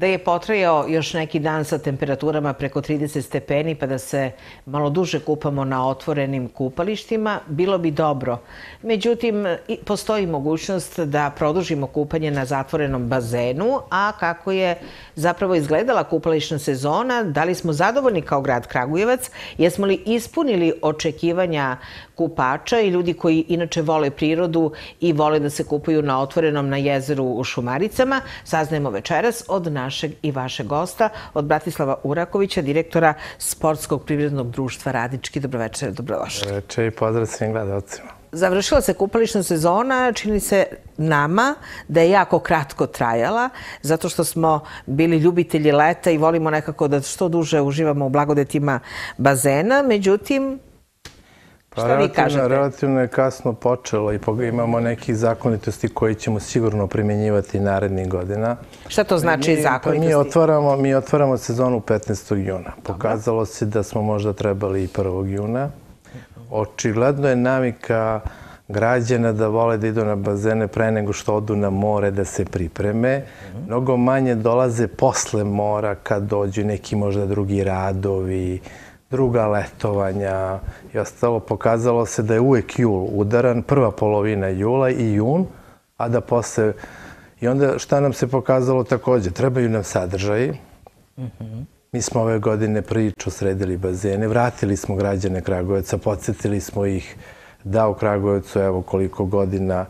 da je potrajao još neki dan sa temperaturama preko 30 stepeni pa da se malo duže kupamo na otvorenim kupalištima, bilo bi dobro. Međutim, postoji mogućnost da produžimo kupanje na zatvorenom bazenu, a kako je zapravo izgledala kupališna sezona, da li smo zadovoljni kao grad Kragujevac, jesmo li ispunili očekivanja kupača i ljudi koji inače vole prirodu i vole da se kupaju na otvorenom na jezeru u Šumaricama, saznajemo večeras od našeg i vašeg gosta, od Bratislava Urakovića, direktora Sportskog privrednog društva Radnički. Dobroveče, dobrodošli. Dobroveče i pozdrav svim gledalcima. Završila se kupališna sezona, čini se nama da je jako kratko trajala, zato što smo bili ljubitelji leta i volimo nekako da što duže uživamo u blagodetima bazena. Međutim, šta vi kažete? Relativno je kasno počelo i imamo nekih zakonitosti koji ćemo sigurno primjenjivati narednih godina. Šta to znači zakonitosti? Mi otvaramo sezonu 15. juna. Pokazalo se da smo možda trebali i 1. juna. Očigledno je navika građana da vole da idu na bazene pre nego što odu na more da se pripreme. Mnogo manje dolaze posle mora kad dođu neki možda drugi radovi, druga letovanja i ostalo. Pokazalo se da je uvek jul udaran, prva polovina jula i jun, a da posle... I onda šta nam se pokazalo takođe? Trebaju nam sadržaji. Mi smo ove godine prilično sredili bazene, vratili smo građane Kragujevca, podsjetili smo ih da u Kragujevcu, evo koliko godina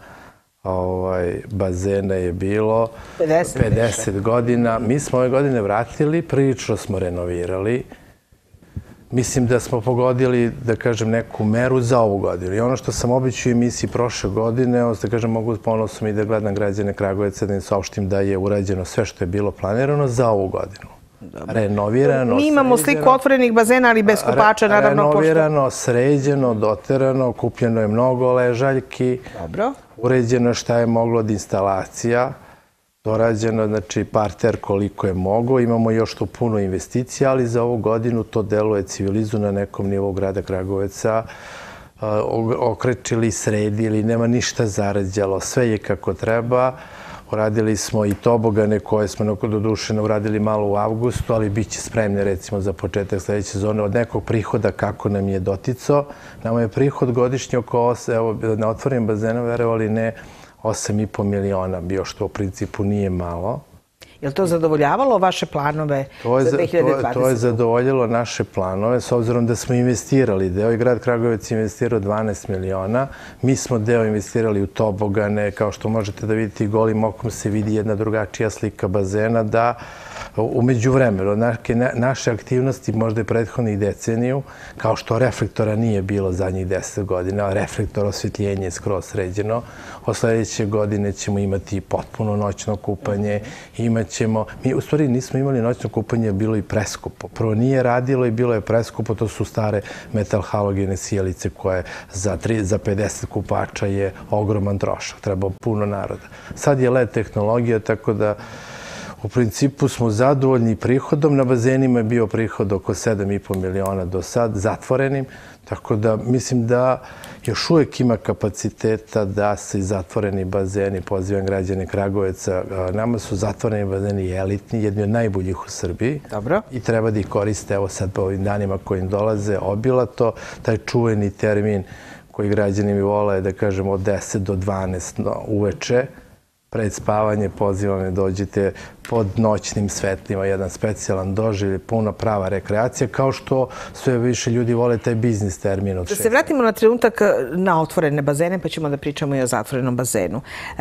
bazena je bilo. 50 godina. Mi smo ove godine vratili, prilično smo renovirali. Mislim da smo pogodili, da kažem, neku meru za ovu godinu. I ono što sam običao u emisiji prošle godine, da kažem, mogu ponosom i da gledam građane Kragujevca, da im saopštim da je urađeno sve što je bilo planirano za ovu godinu. Renovirano, mi imamo sliku otvorenih bazena, ali bez kupača, naravno. Renovirano, sređeno, doterano, kupljeno je mnogo ležaljki. Dobro. Uređeno šta je moglo od instalacija. Dorađeno, znači, parter koliko je mogo. Imamo još tu puno investicija, ali za ovu godinu to deluje civilizu na nekom nivou grada Kragujevca. Okrečili, sredili, nema ništa zarađalo. Sve je kako treba. Uradili smo i tobogane koje smo do duše uradili malo u avgustu, ali bit će spremne recimo za početak sledeće sezone od nekog prihoda kako nam je doticao. Nama je prihod godišnje oko, evo, na otvorenim bazenom, verovali ne, 8,5 miliona bio, što u principu nije malo. Je li to zadovoljavalo vaše planove za 2020? To je zadovoljilo naše planove, s obzirom da smo investirali. Deo i grad Kragujevac investirao 12 miliona. Mi smo deo investirali u tobogane. Kao što možete da vidite, golim okom se vidi jedna drugačija slika bazena, da umeđu vremenu naše aktivnosti možda i prethodnih deceniju, kao što reflektora nije bilo zadnjih 10 godina, reflektor osvetljenje je skroz sređeno. Od sledeće godine ćemo imati potpuno noćno kupanje, mi u stvari nismo imali noćno kupanje, bilo i preskupo. Prvo nije radilo i bilo je preskupo, to su stare metal halogene sijalice koje za 50 kupača je ogroman trošak, treba puno naroda. Sad je LED tehnologija, tako da u principu smo zadovoljni prihodom. Na bazenima je bio prihod oko 7,5 miliona do sad, zatvorenim, tako da mislim da još uvek ima kapaciteta da se zatvoreni bazeni, pozivam građane Kragujevca, nama su zatvoreni bazeni elitni, jedni od najboljih u Srbiji. Dobro. I treba da ih koriste, evo sad po ovim danima kojim dolaze, obilato, taj čuveni termin koji građani mi vole, da kažem, od 10 do 12 uveče, pred spavanje, pozivam me dođite pod noćnim svetlima, jedan specijalan doživljaj, puna prava rekreacija, kao što sve više ljudi vole taj biznis termin od 6. Da se vratimo na trenutak na otvorene bazene, pa ćemo da pričamo i o zatvorenom bazenu.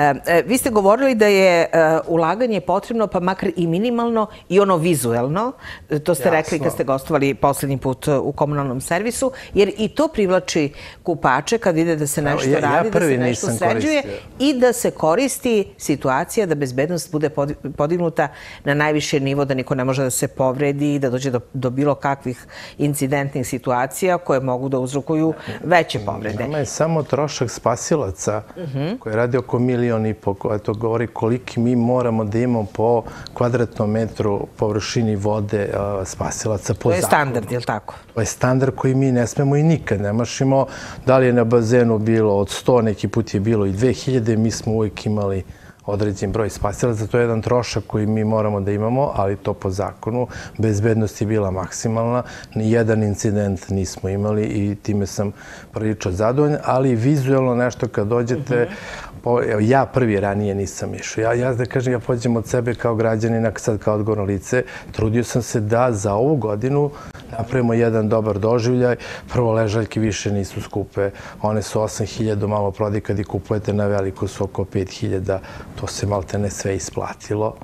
Vi ste govorili da je ulaganje potrebno, pa makar i minimalno, i ono vizuelno. To ste rekli kad ste gostovali poslednji put u komunalnom servisu, jer i to privlači kupače kad vide da se nešto radi, da se nešto sređuje i da se koristi situacija da bezbednost bude podignuta na najviši nivo, da niko ne može da se povredi i da dođe do bilo kakvih incidentnih situacija koje mogu da uzrokuju veće povrede. Nama je samo trošak spasilaca koji radi oko 1,5 miliona, koja to govori koliki mi moramo da imamo po kvadratnom metru površini vode spasilaca po zakonu. To je standard, je li tako? To je standard koji mi ne smemo i nikad ne mašimo. Da li je na bazenu bilo od 100, neki put je bilo i 2000, mi smo uvijek imali određen broj spasilaca. To je jedan trošak koji mi moramo da imamo, ali to po zakonu. Bezbednost je bila maksimalna. Nijedan incident nismo imali i time sam prilično zadovoljan, ali vizualno nešto kad dođete, ja prvi ranije nisam išao. Ja da kažem, ja pođem od sebe kao građanina, sad kao odgovorno lice, trudio sam se da za ovu godinu napravimo jedan dobar doživljaj. Prvo, ležaljke više nisu skupe. One su 8.000 malo prodi, kad ih kupujete na veliko su oko 5.000. To se malte ne sve isplatilo.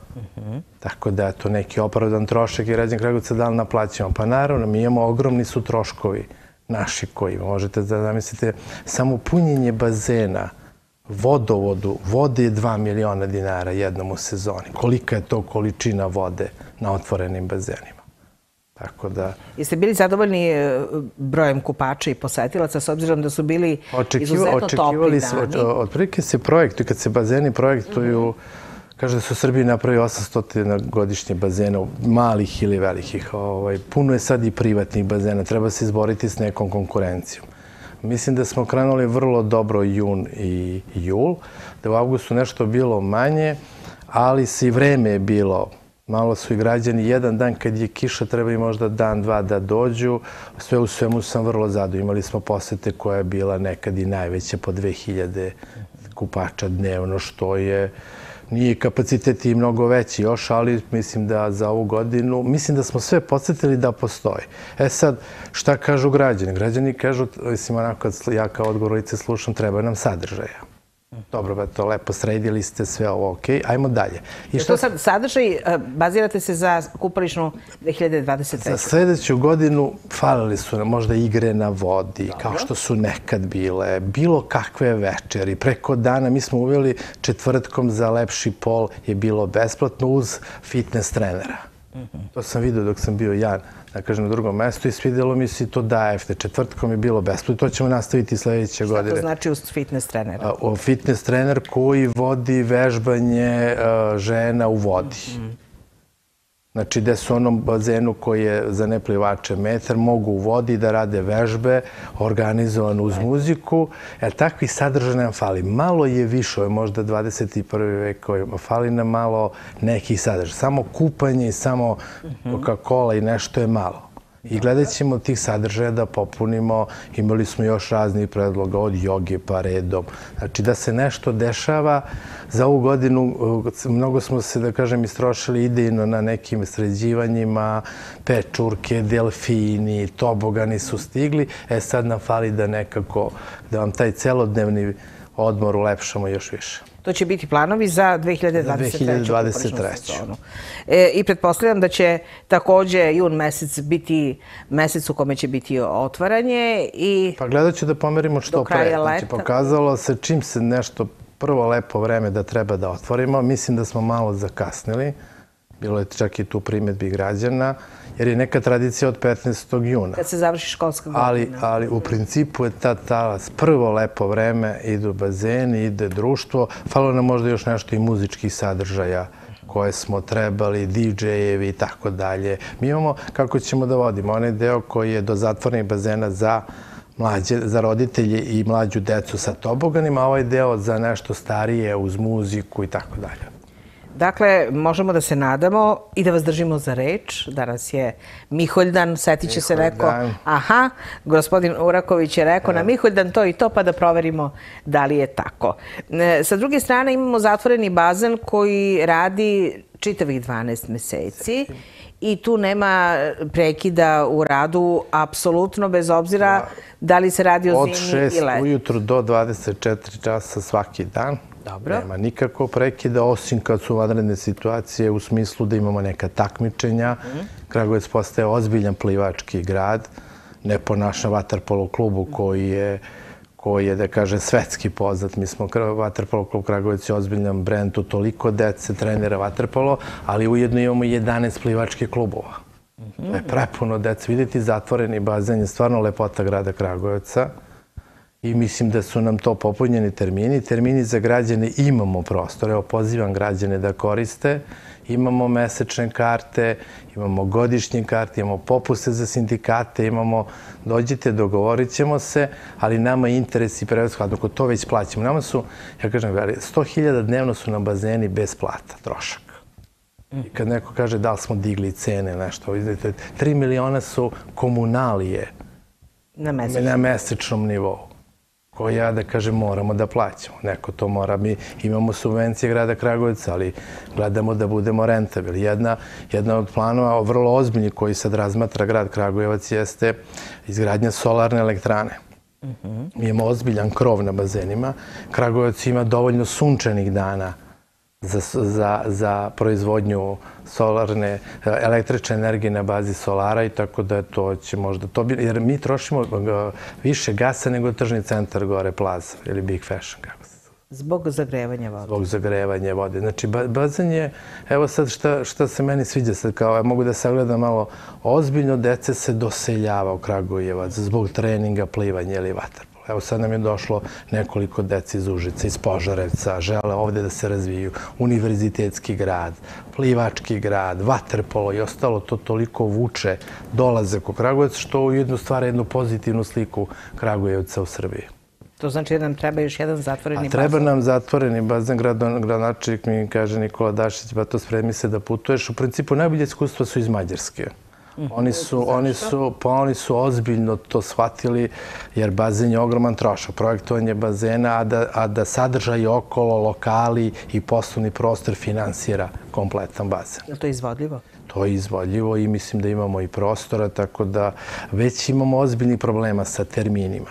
Tako da je to neki opravdan trošak i građan Kragujevca da li naplaćamo. Pa naravno, mi imamo ogromni su troškovi naši koji možete da zamislite. Samo punjenje bazena, vodovodu, vode je 2 miliona dinara jednom u sezoni. Kolika je to količina vode na otvorenim bazenima? Tako da... Jeste bili zadovoljni brojem kupača i posetilaca s obzirom da su bili izuzetno topli dani? Otprilike se projektuju, kad se bazeni projektuju, kaže da su u Srbiji napravili 800 godišnje bazena, malih ili velikih. Puno je sad i privatnih bazena, treba se izboriti s nekom konkurencijom. Mislim da smo krenuli vrlo dobro jun i jul, da u avgustu nešto bilo manje, ali i vreme je bilo. Malo su i građani, jedan dan kad je kiša, treba i možda dan, dva da dođu. Sve u svemu sam vrlo zadovoljan. Imali smo posete koja je bila nekad i najveća, po 2000 kupača dnevno, što je... Nije kapacitet i mnogo veći još, ali mislim da za ovu godinu, mislim da smo sve podsjetili da postoji. sad, šta kažu građani? Građani kažu, mislim, onako, ja kao odgovor lice slušam, treba nam sadržaja. Dobro, to lepo sredili ste, sve ovo okej. Ajmo dalje. Je to sad sadržaj, bazirate se za kupališnu 2023. Za sljedeću godinu falili su nam možda igre na vodi, kao što su nekad bile, bilo kakve večeri. Preko dana mi smo uveli četvrtkom za lepši pol je bilo besplatno uz fitness trenera. To sam vidio dok sam bio ja, da kažem, na drugom mestu i svidjelo mi se to da je četvrtkom je bilo besplatno. To ćemo nastaviti sljedeće godine. Šta to znači uz fitness trenera? Fitness trener koji vodi vežbanje žena u vodi. Znači, gde su onom bazenu koji je za neplivače metar, mogu u vodi da rade vežbe, organizovano uz muziku. Takvih sadržaja nam fali. Malo je više, je možda 21. vek, fali nam malo nekih sadržaja. Samo kupanje i samo Coca-Cola i nešto je malo. I gledat ćemo tih sadržaja da popunimo. Imali smo još raznih predloga od joge pa redom. Znači da se nešto dešava. Za ovu godinu mnogo smo se, da kažem, istrošili idejno na nekim sređivanjima, pečurke, delfini, tobogani su stigli. Sad nam fali da nekako, da vam taj celodnevni odmor ulepšamo još više. To će biti planovi za 2023. sezonu. I pretpostavljam da će također jun mesec biti mesec u kome će biti otvaranje i pa gledat ću da pomerimo što pre. Znači, pokazalo se čim se nešto prvo lepo vreme da treba da otvorimo. Mislim da smo malo zakasnili. Bilo je čak i tu primjedbi građana, jer je neka tradicija od 15. juna. Kad se završi školska godina. Ali u principu je ta talas. Prvo lepo vreme, idu bazeni, ide društvo. Falilo nam možda još nešto i muzičkih sadržaja koje smo trebali, DJ-evi i tako dalje. Mi imamo kako ćemo da vodimo. Onaj deo koji je do zatvorenih bazena za roditelje i mlađu decu sa toboganima, a ovaj deo za nešto starije uz muziku i tako dalje. Dakle, možemo da se nadamo i da vas držimo za reč. Danas je Miholjdan, setit će se neko, aha, gospodin Uraković je rekao na Miholjdan to i to, pa da proverimo da li je tako. Sa druge strane imamo zatvoreni bazen koji radi čitavih 12 meseci i tu nema prekida u radu, apsolutno, bez obzira da li se radi o zimi i leti. Od 6 ujutru do 24 časa svaki dan. Nema nikako prekida, osim kad su vanredne situacije u smislu da imamo neka takmičenja. Kragujevac postaje ozbiljan plivački grad, ne po našem vaterpolo klubu koji je, da kažem, svetski poznat. Mi smo vaterpolo klub Kragujevac je ozbiljan brend, tu toliko dece trenira vaterpolo, ali ujedno imamo 11 plivačkih klubova. To je prepuno dece. Vidjeti zatvoreni bazen je stvarno lepota grada Kragujevca. I mislim da su nam to popunjeni termini. Termini za građane imamo prostor. Evo, pozivam građane da koriste imamo mesečne karte, imamo godišnje karte, imamo popuste za sindikate, dođite, dogovorit ćemo se, ali nama interes i prevoz, ako to već plaćamo. Nama su, ja kažem, 100.000 dnevno su na bazeni bez plata, trošak. I kad neko kaže da li smo digli cene, nešto, 3 miliona su komunalije na mesečnom nivou, koje ja da kažem moramo da plaćamo. Neko to mora, mi imamo subvencije grada Kragujevca, ali gledamo da budemo rentabili. Jedna od planova, vrlo ozbiljni, koji sad razmatra grad Kragujevac, jeste izgradnja solarne elektrane. Mi imamo ozbiljan krov na bazenima. Kragujevac ima dovoljno sunčanih dana za proizvodnju solarne, električne energije na bazi solara i tako da to će možda to biti, jer mi trošimo više gasa nego tržni centar gore Plaza ili Big Fashion, kako se zove. Zbog zagrevanja vode. Zbog zagrevanja vode. Znači, bazen je, evo sad šta se meni sviđa, sad kao, ja mogu da sagledam malo, ozbiljno dece se doseljava u Kragujevac zbog treninga, plivanja ili vaterpola. Evo sad nam je došlo nekoliko dece iz Užica, iz Požarevca, žele ovde da se razviju, univerzitetski grad, plivački grad, vaterpolo i ostalo, to toliko vuče dolazak u Kragujevac, što ujedno stvara jednu pozitivnu sliku Kragujevca u Srbiji. To znači da nam treba još jedan zatvoreni bazen? Treba nam zatvoreni bazen, gradonačelnik mi kaže Nikola Dašić, pa to spremi se da putuješ. U principu najbolje iskustva su iz Mađarske. Oni su ozbiljno to shvatili, jer bazen je ogroman trošak. Projektovanje bazena, a da sadržaj okolo, lokali i poslovni prostor finansira kompletan bazen. Je li to izvodljivo? To je izvodljivo i mislim da imamo i prostora, tako da već imamo ozbiljnih problema sa terminima.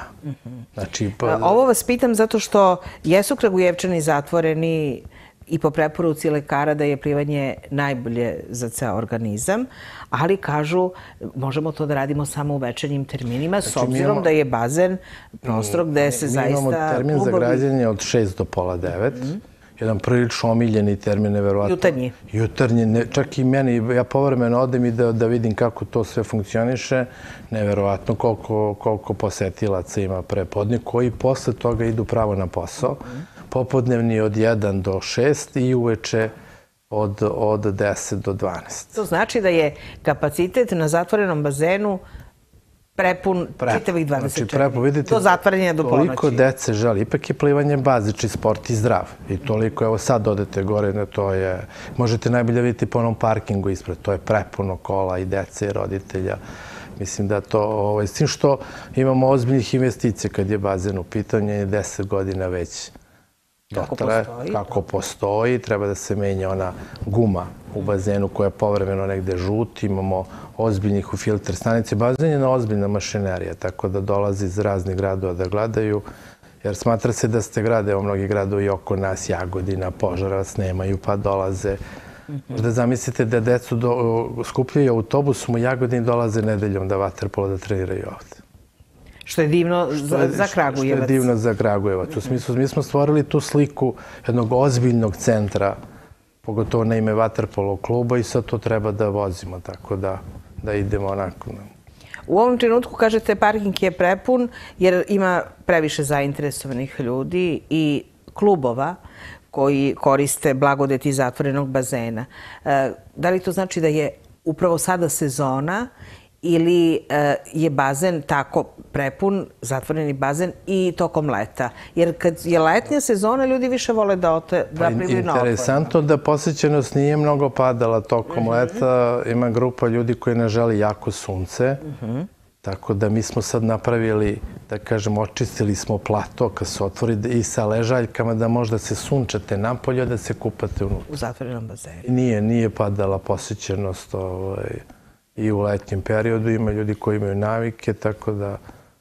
Ovo vas pitam zato što jesu Kragujevčani zatvoreni i po preporuci lekara da je plivanje najbolje za ceo organizam, ali kažu možemo to da radimo samo u večernjim terminima, s obzirom da je bazen prostor gde se zaista... Mi imamo termin za građanje od 6 do pola 9. Jedan prilično omiljeni termin, neverovatno. Jutarnji. Jutarnji, čak i meni, ja povremeno odem i da vidim kako to sve funkcioniše. Neverovatno koliko posetilaca ima prepodne, koji posle toga idu pravo na posao. Popodnevni od 1 do 6 i uveče od 10 do 12. To znači da je kapacitet na zatvorenom bazenu prepun čitavih 24. Do zatvaranja do ponoći. Toliko dece želi. Ipak je plivanje bazični sport i zdrav. I toliko, evo sad odete gore, to je... Možete najbolje vidjeti po onom parkingu ispred. To je prepuno kola i dece i roditelja. Mislim da to... S tim što imamo ozbiljnih investicija kad je bazen u pitanju, je 10 godina već kako postoji. Treba da se menja ona guma u bazenu koja je povremeno negde žuti. Imamo ozbiljnih u filter stanici. Bazen je na ozbiljna mašinerija, tako da dolazi iz raznih gradova da gledaju. Jer smatra se da ste grade, evo mnogi gradovi oko nas, Jagodina, Požarevac nemaju, pa dolaze. Možda zamislite da decu skupljaju autobusom u Jagodini, dolaze nedeljom da vaterpolo da treniraju ovde. Što je divno za Kragujevac. Što je divno za Kragujevac. U smislu, mi smo stvorili tu sliku jednog ozbiljnog centra, pogotovo na ime vaterpolo kluba, i sad to treba da vozimo, tako da idemo onako. U ovom trenutku, kažete, parking je prepun jer ima previše zainteresovanih ljudi i klubova koji koriste blagodeti zatvorenog bazena. Da li to znači da je upravo sada sezona ili je bazen tako prepun, zatvoreni bazen, i tokom leta? Jer kad je letnja sezona, ljudi više vole da plivaju na otvorenom. Interesantno da posjećenost nije mnogo padala tokom leta. Ima grupa ljudi koji ne želi jako sunce. Tako da mi smo sad napravili, da kažem, očistili smo plato kad se otvori i sa ležaljkama da možda se sunčate napolje, da se kupate unutra. U zatvorenom bazenu. Nije padala posjećenost i u letnjem periodu. Ima ljudi koji imaju navike, tako da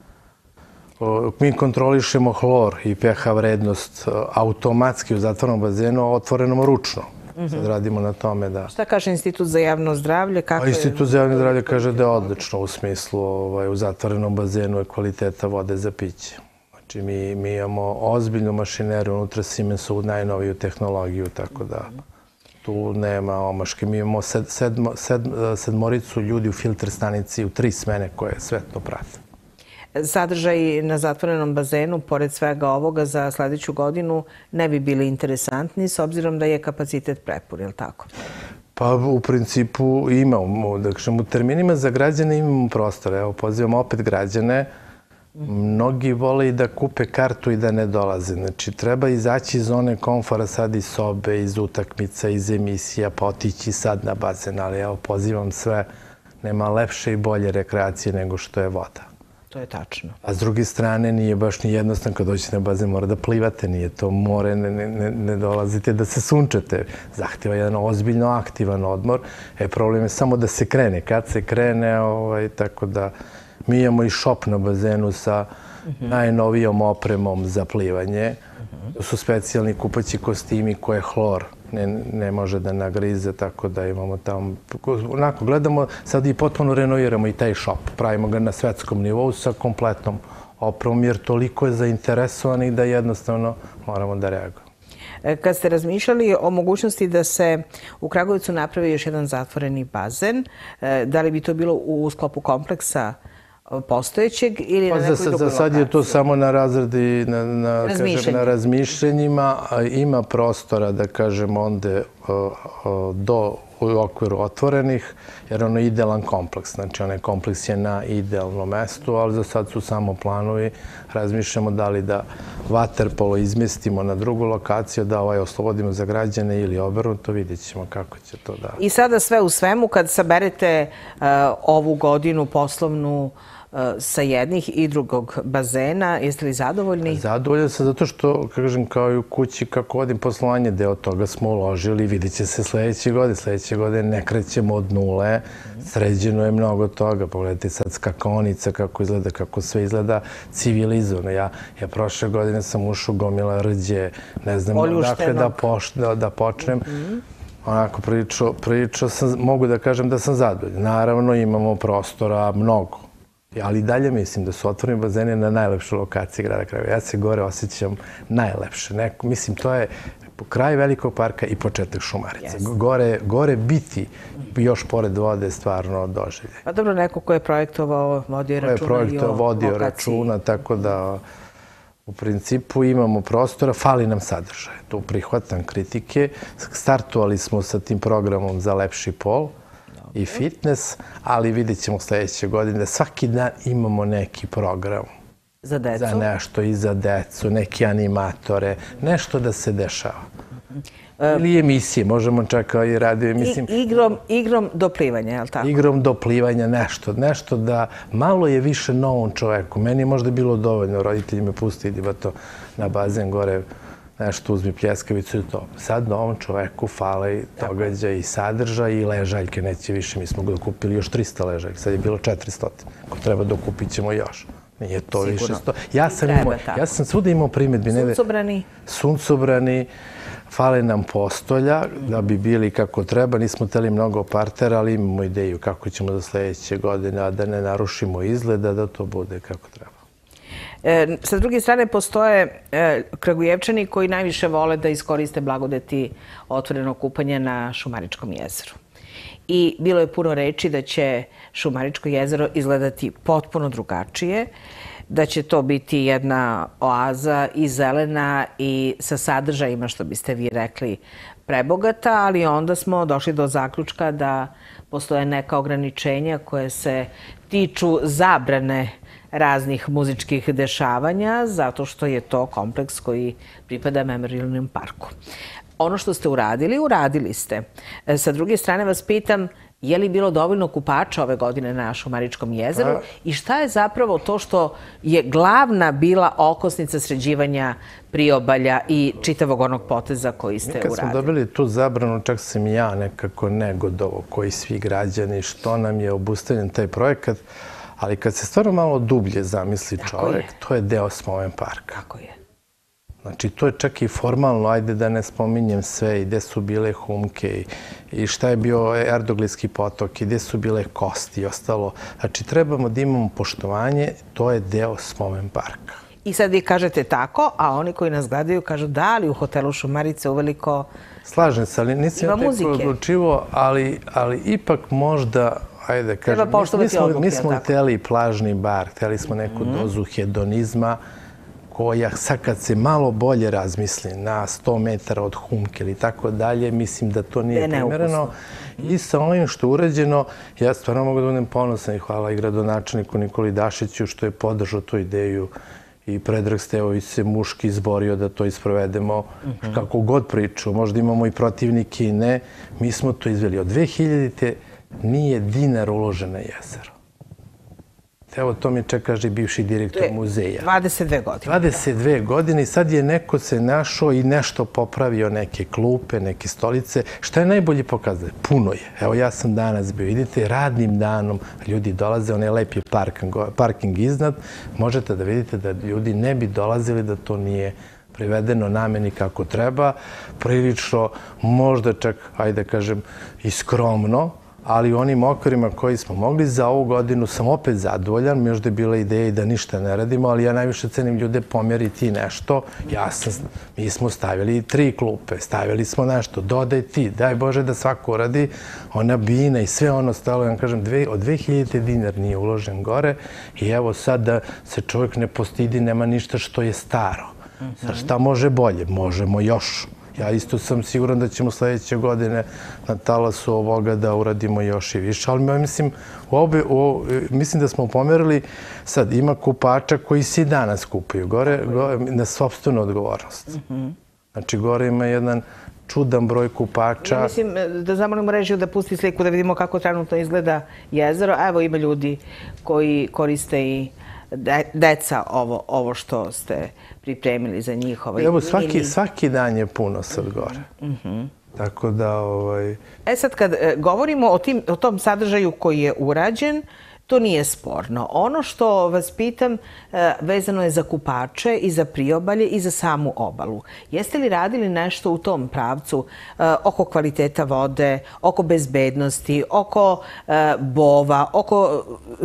mi kontrolišemo hlor i pH vrednost automatski u zatvorenom bazenu, otvorenom ručno. Sad radimo na tome da... Šta kaže Institut za javno zdravlje? Institut za javno zdravlje kaže da je odlično u smislu u zatvorenom bazenu je kvaliteta vode za piće. Znači, mi imamo ozbiljnu mašineriju unutra Siemensovu najnoviju tehnologiju, tako da tu nema omaške. Mi imamo sedmoricu ljudi u filter stanici u 3 smene koje svetno prate. Sadržaj na zatvorenom bazenu, pored svega ovoga, za sledeću godinu ne bi bili interesantni s obzirom da je kapacitet prepun, je li tako? Pa u principu imamo, dakle, u terminima za građane imamo prostora. Evo, pozivamo opet građane. Mnogi vole i da kupe kartu i da ne dolaze. Znači, treba izaći iz zone komfora, sad iz sobe, iz utakmica, iz emisija, pa otići sad na bazen. Ali evo, pozivam sve, nema lepše i bolje rekreacije nego što je voda. To je tačno. A s druge strane, nije baš ni jednostavno kad dođete na bazen, mora da plivate, nije to more, ne dolazite da se sunčate. Zahtjeva jedan ozbiljno aktivan odmor. Problem je samo da se krene. Kad se krene, tako da mi imamo i šop na bazenu sa najnovijom opremom za plivanje. To su specijalni kupaći kostimi koje hlor ne može da nagrize, tako da imamo tamo... Onako, gledamo, sad i potpuno renoviramo i taj šop. Pravimo ga na svetskom nivou sa kompletnom opremom, jer toliko je zainteresovanih da jednostavno moramo da reagujemo. Kad ste razmišljali o mogućnosti da se u Kragujevcu napravi još jedan zatvoreni bazen, da li bi to bilo u sklopu kompleksa postojećeg ili na nekoj drugoj lokaciji? Za sad je to samo na razredi, na razmišljenjima. Ima prostora, da kažem, onda u okviru otvorenih, jer ono je idealan kompleks. Znači, onaj kompleks je na idealnom mestu, ali za sad su samo planovi. Razmišljamo da li da vaterpolo izmestimo na drugu lokaciju, da oslobodimo za građane ili obrnuto, vidjet ćemo kako će to da... I sada sve u svemu, kad saberete ovu godinu poslovnu sa jednih i drugog bazena, jeste li zadovoljni? Zadovoljan sam zato što, kažem, kao i u kući, kako vodim poslovanje, deo toga smo uložili, vidjet će se sledeće godine. Sledeće godine ne krećemo od nule, sređeno je mnogo toga. Pogledajte sad skakaonica, kako izgleda, kako sve izgleda civilizovano. Ja prošle godine sam ušao gomila rđe, ne znam odakle da počnem. Onako, pričao sam, mogu da kažem da sam zadovoljan. Naravno, imamo prostora mnogo. Ali dalje mislim da su otvoreni bazeni na najlepšoj lokaciji grada Kragujevca. Ja se gore osjećam najlepše. Mislim, to je kraj Velikog parka i početak Šumarice. Gore biti još pored vode stvarno doživlje. Pa dobro, neko ko je projektovao, vodio računa, tako da u principu imamo prostora, fali nam sadržaj. Tu prihvatam kritike. Startovali smo sa tim programom za lepši pol i fitness, ali vidjet ćemo sledeće godine da svaki dan imamo neki program. Za decu? Za nešto i za decu, neki animatore, nešto da se dešava. Ili emisije, možemo čak i radio emisije. Igrom do plivanja, je li tako? Igrom do plivanja, nešto da malo je više novom čoveku. Meni je možda bilo dovoljno, roditelji me pusti, idi to na bazen gore, nešto uzmi pljeskavicu i to. Sad novom čoveku fale događaj i sadržaj i ležaljke, neće više. Mi smo dokupili još 300 ležaljke, sad je bilo 400. Ako treba dokupit ćemo još. Nije to više 100. Ja sam svuda imao primjedbi. Suncobrani? Suncobrani. Fale nam postolja da bi bili kako treba. Nismo hteli mnogo partera, ali imamo ideju kako ćemo za sledeće godine, a da ne narušimo izgleda, da to bude kako treba. Sa druge strane, postoje Kragujevčani koji najviše vole da iskoriste blagodeti otvorenog kupanja na Šumaričkom jezeru. I bilo je puno reči da će Šumaričko jezero izgledati potpuno drugačije, da će to biti jedna oaza i zelena i sa sadržajima, što biste vi rekli, prebogata, ali onda smo došli do zaključka da postoje neka ograničenja koje se tiču zabrane raznih muzičkih dešavanja, zato što je to kompleks koji pripada Memorijalnom parku. Ono što ste uradili ste. Sa druge strane vas pitam, je li bilo dovoljno kupača ove godine na Šumaričkom jezeru i šta je zapravo to što je glavna bila okosnica sređivanja priobalja i čitavog onog poteza koji ste uradili? Kad smo dobili tu zabranu, čak sam i ja nekako negodovo, koji svi građani, što nam je obustavljen taj projekat, ali kad se stvarno malo dublje zamisli čovek, to je deo Spomen parka. Tako je. Znači, to je čak i formalno, ajde da ne spominjem sve, i gde su bile humke, i šta je bio Erdoglijski potok, i gde su bile kosti i ostalo. Znači, trebamo da imamo poštovanje, to je deo Spomen parka. I sad vi kažete tako, a oni koji nas gledaju kažu da, ali u hotelu Šumarice uveliko slažem se, ali nisam ja tako odlučivo, ali ipak možda, ajde da kažem, mi smo hteli plažni bar, hteli smo neku dozu hedonizma, koja sad kad se malo bolje razmisli na 100 metara od Humke ili tako dalje, mislim da to nije primereno. I sa ovim što je urađeno, ja stvarno mogu da budem ponosan i hvala i gradonačelniku Nikoli Dašiću što je podržao tu ideju i Predrag Stevović se muški izborio da to isprovedemo. Kako god priču, možda imamo i protivnike i ne, mi smo to izveli. Od 2000. nije dinar uložen na jezero. Evo, to mi čak kaže bivši direktor muzeja. 22 godine. 22 godine i sad je neko se našao i nešto popravio, neke klupe, neke stolice. Šta je najbolji pokazatelj? Puno je. Evo, ja sam danas bio, vidite, radnim danom ljudi dolaze, onaj lepi parking iznad. Možete da vidite da ljudi ne bi dolazili da to nije privedeno nameni kako treba. Prilično, možda čak, ajde kažem, i skromno, ali u onim okvirima koji smo mogli za ovu godinu sam opet zadovoljan. Možda je bila ideja i da ništa ne radimo, ali ja najviše cenim ljude pomjeriti nešto. Mi smo stavili 3 klupe, stavili smo nešto, dodaj ti, daj Bože da svako radi. Ona bina i sve ono stalo, ja vam kažem, od 2000 dinar nije uložen gore i evo sad da se čovjek ne postidi, nema ništa što je staro. Šta može bolje? Možemo još. Ja isto sam siguran da ćemo sljedeće godine na talasu ovoga da uradimo još i više, ali mislim da smo pomerili, sad ima kupača koji se i danas kupaju gore na sopstvenu odgovornost. Znači gore ima jedan čudan broj kupača. Ja mislim da zamolimo režiju da pusti sliku da vidimo kako trenutno izgleda jezero. Evo ima ljudi koji koriste i deca ovo što ste pripremili za njih. Evo, svaki dan je puno sad gore. Tako da... Sad kad govorimo o tom sadržaju koji je urađen, to nije sporno. Ono što vas pitam vezano je za kupače i za priobalje i za samu obalu. Jeste li radili nešto u tom pravcu oko kvaliteta vode, oko bezbednosti, oko bova, oko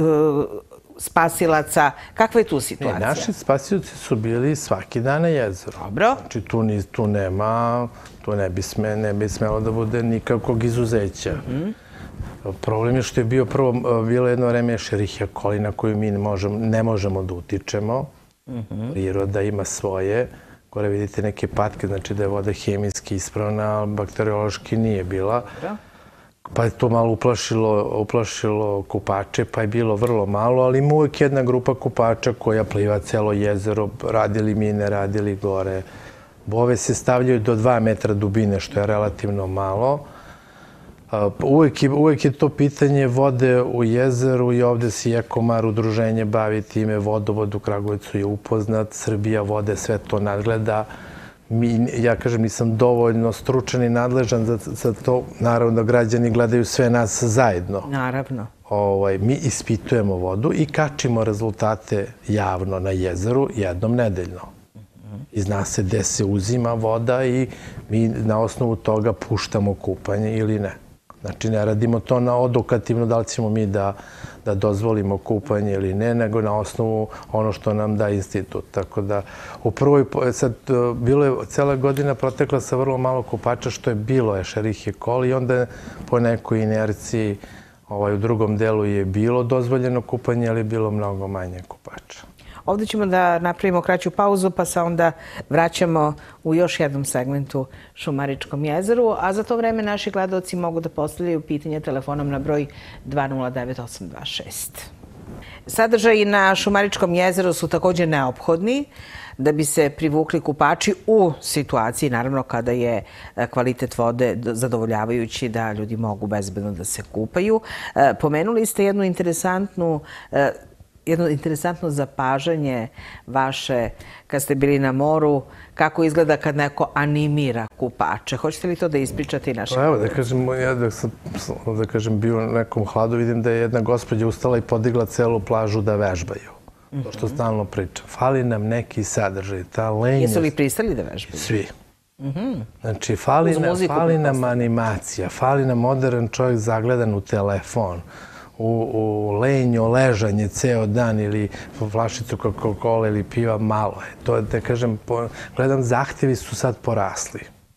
spasilaca? Kakva je tu situacija? Naši spasioci su bili svaki dan na jezeru. Dobro. Znači tu nema, tu ne bi smelo da bude nikakvog izuzeća. Problem je što je bilo jedno vreme Escherichia coli na koju mi ne možemo da utičemo. Priroda ima svoje. Gore vidite neke patke, znači da je voda hemijski ispravna, bakteriološki nije bila. Pa je to malo uplašilo kupače, pa je bilo vrlo malo, ali ima uvijek jedna grupa kupača koja pliva celo jezero, radili mi, ne radili gore. Bove se stavljaju do 2 metra dubine, što je relativno malo. Uvijek je to pitanje vode u jezeru i ovdje se Ekomar udruženje bavi time, Vodovod u Kragujevcu je upoznat, Srbija vode sve to nadgleda. Ja kažem, nisam dovoljno stručan i nadležan za to. Naravno da građani gledaju sve nas zajedno. Naravno. Mi ispitujemo vodu i kačimo rezultate javno na jezeru jednom nedeljno. I zna se gde se uzima voda i mi na osnovu toga puštamo kupanje ili ne. Znači, ne radimo to na odokativno da li ćemo mi da dozvolimo kupanje ili ne, nego na osnovu ono što nam da institut. Tako da, u prvoj, sad, bilo je cijela godina protekla sa vrlo malo kupača, što je bilo Escherichia coli i onda po nekoj inerciji u drugom delu je bilo dozvoljeno kupanje, ali je bilo mnogo manje kupača. Ovdje ćemo da napravimo kraću pauzu, pa se onda vraćamo u još jednom segmentu Šumaričkom jezeru, a za to vreme naši gledalci mogu da postavljaju pitanje telefonom na broj 209826. Sadržaji na Šumaričkom jezeru su također neophodni da bi se privukli kupači u situaciji, naravno kada je kvalitet vode zadovoljavajući da ljudi mogu bezbedno da se kupaju. Pomenuli ste jednu interesantno zapažanje vaše kad ste bili na moru, kako izgleda kad neko animira kupače. Hoćete li to da ispričate i našem? Evo, da kažem, bio u nekom hladu, vidim da je jedna gospođa ustala i podigla celu plažu da vežbaju. To što stalno pričam. Fali nam neki sadržaj, ta lenjost. Jesu li pristali da vežbaju? Svi. Znači, fali nam animacija, fali nam modern čovjek zagledan u telefon, u lenjo, ležanje ceo dan ili flašicu Coca-Cola ili piva, malo je. To, da kažem, gledam, zahtevi su sad porasli.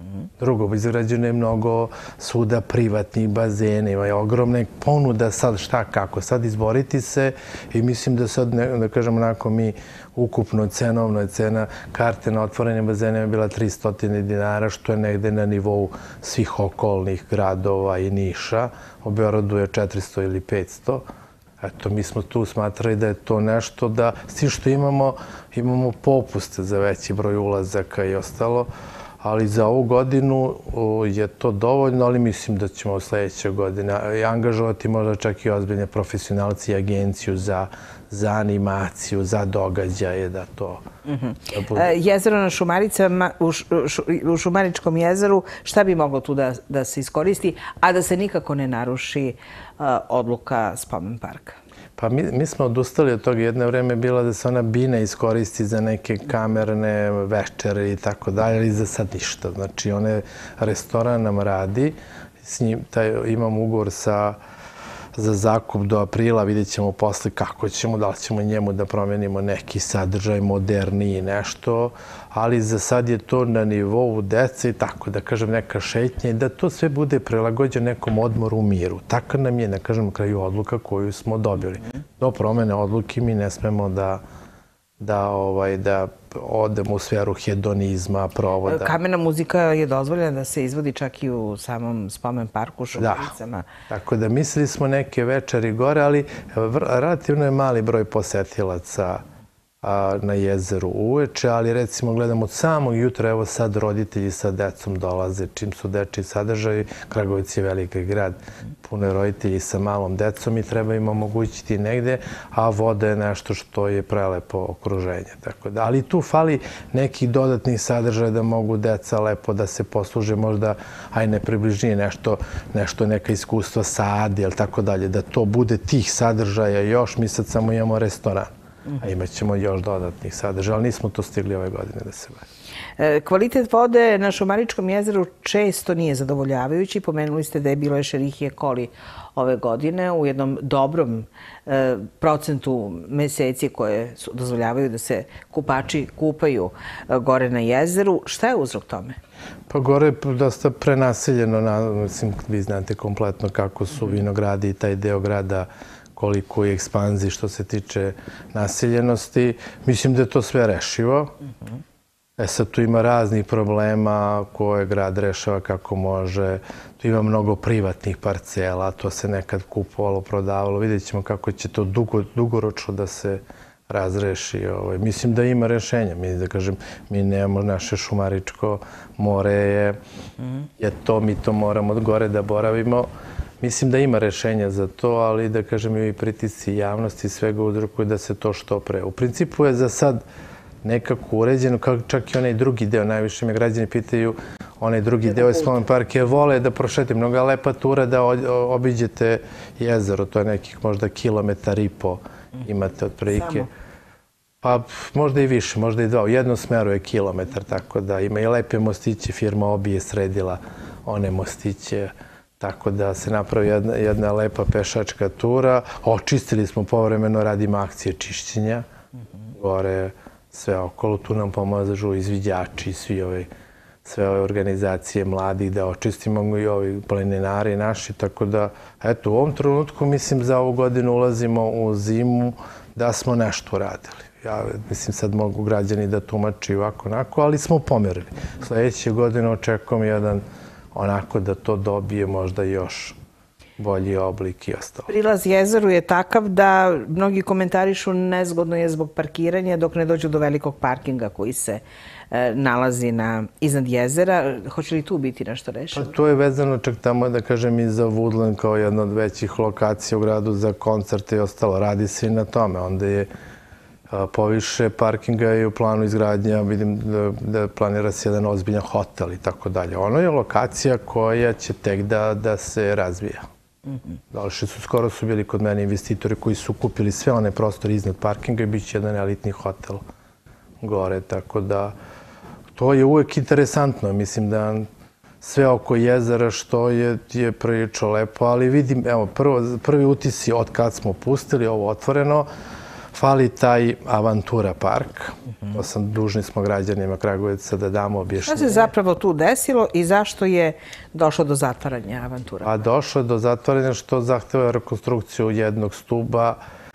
Drugo, izgrađeno je mnogo svuda privatnih bazena, ima je ogromna ponuda sad šta kako. Sad izboriti se i mislim da sad, da kažem onako, mi ukupno cenovno je cena karte na otvorenim bazenima bila 300 dinara, što je negde na nivou svih okolnih gradova i Niša. U Beogradu je 400 ili 500. Eto, mi smo tu smatrali da je to nešto da, s tim što imamo popuste za veći broj ulazaka i ostalo, ali za ovu godinu je to dovoljno, ali mislim da ćemo u sledećoj godine angažovati možda čak i ozbiljne profesionalci i agenciju za animaciju, za događaje, da to bude. Jezero na Šumaricama, u Šumaričkom jezeru, šta bi moglo tu da se iskoristi, a da se nikako ne naruši odluka Spomen parka? Pa mi smo odustali od toga. Jedno vreme je bila da se ona bina iskoristi za neke kamerne večere i tako dalje, ali za sad ništa. Znači, restoran nam radi, s njim imam ugovor za zakup do aprila, vidjet ćemo posle kako ćemo, da li ćemo njemu da promenimo neki sadržaj, moderniji nešto, ali za sad je to na nivou dece i tako, da kažem, neka šetnja i da to sve bude prilagođeno nekom odmoru u miru. Tako nam je, da kažem, na kraju odluka koju smo dobili. Do promene odluke mi ne smemo da odemo u sferu hedonizma, provoda. Kamena muzika je dozvoljena da se izvodi čak i u samom Spomen parku u Šumaricama. Da, tako da mislili smo neke večeri gore, ali relativno je mali broj posetilaca na jezeru uveče, ali recimo gledamo od samog jutra, evo sad roditelji sa decom dolaze, čim su dečiji sadržaji, Kragujevac je veliki grad, puno je roditelji sa malom decom i treba im omogućiti negde, a voda je nešto što je prelepo okruženje. Ali tu fali nekih dodatnih sadržaja da mogu deca lepo da se posluže, možda ajne približnije nešto, neka iskustva sa Adi, ili tako dalje, da to bude tih sadržaja još. Mi sad samo imamo restoran, a imat ćemo još dodatnih sadržaja, ali nismo to stigli ove godine da se bavimo. Kvalitet vode na Šumaričkom jezeru često nije zadovoljavajući. Pomenuli ste da je bilo Escherichia coli ove godine u jednom dobrom procentu meseci koje dozvoljavaju da se kupači kupaju gore na jezeru. Šta je uzrok tome? Pa gore je dosta prenaseljeno, mislim, vi znate kompletno kako su vinogradi i taj deo grada, koliko je ekspanziji što se tiče naseljenosti. Mislim da je to sve rešivo. Sad tu ima raznih problema koje grad rešava kako može. Tu ima mnogo privatnih parcela, to se nekad kupovalo, prodavalo. Vidjet ćemo kako će to dugoročno da se razreši. Mislim da ima rešenja. Mi nemamo naše Šumaričko more, mi to moramo od gore da boravimo. Mislim da ima rešenja za to, ali da kažem i pritisci javnosti i svega uzrokuju da se to što pre. U principu je za sad nekako uređeno, čak i onaj drugi deo, najviše me građani pitaju, onaj drugi deo je Spomen park, jer vole da prošete mnoga lepa tura da obiđete jezero, to je nekih možda 1,5 km imate otprilike. Pa možda i više, možda i 2. U jednom smeru je kilometar, tako da ima i lepe mostiće, firma Obi je sredila one mostiće, tako da se napravi jedna lepa pešačka tura. Očistili smo povremeno, radimo akcije čišćenja. Gore sve okolo, tu nam pomažu izviđači, sve ove organizacije mladih da očistimo i ovi planinari naši. Tako da, eto, u ovom trenutku, mislim, za ovu godinu ulazimo u zimu da smo nešto uradili. Ja mislim, sad mogu građani da tumači ovako, onako, ali smo pomerili. Sledeće godine očekujem jedan onako da to dobije možda još bolji oblik i ostalo. Prilaz jezeru je takav da mnogi komentarišu nezgodno je zbog parkiranja dok ne dođu do velikog parkinga koji se nalazi iznad jezera. Hoće li tu biti nešto rešeno? Pa to je vezano čak tamo, da kažem, i za Woodland kao jedna od većih lokacija u gradu za koncerte i ostalo. Radi se i na tome. Onda je poviše parkinga i u planu izgradnja, vidim da planira se jedan ozbiljan hotel i tako dalje. Ono je lokacija koja će tek da se razvija. Skoro su bili kod mene investitori koji su kupili sve one prostore iznad parkinga i bit će jedan elitni hotel gore, tako da to je uvek interesantno. Mislim da sve oko jezera što je prilično lepo, ali vidim, evo, prvi utisci od kad smo pustili ovo otvoreno, Fali taj Avantura park. To dužni smo građanima Kragujevca da damo objašnjenje. Šta se zapravo tu desilo i zašto je došlo do zatvaranja Avantura? A došlo je do zatvaranja što zahteva rekonstrukciju jednog stuba